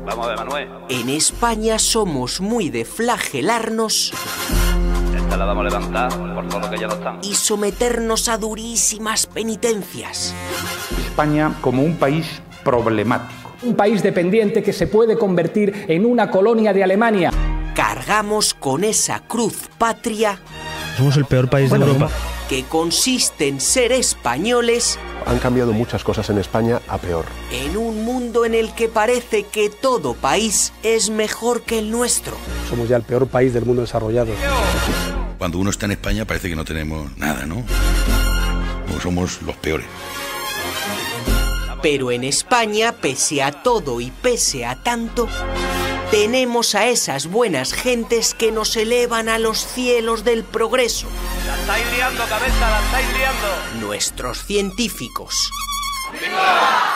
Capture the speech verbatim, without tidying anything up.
Vamos a ver, Manuel. En España somos muy de flagelarnos. Esta la vamos a levantar por todo lo que ya no están. Y someternos a durísimas penitencias. España como un país problemático. Un país dependiente que se puede convertir en una colonia de Alemania. Cargamos con esa cruz patria. Somos el peor país bueno, de Europa. Que consiste en ser españoles. Han cambiado muchas cosas en España a peor. En un mundo en el que parece que todo país es mejor que el nuestro. Somos ya el peor país del mundo desarrollado. Cuando uno está en España parece que no tenemos nada, ¿no? O somos los peores. Pero en España, pese a todo y pese a tanto, tenemos a esas buenas gentes que nos elevan a los cielos del progreso. La estáis liando, cabeza, la estáis liando. Nuestros científicos. ¡Viva!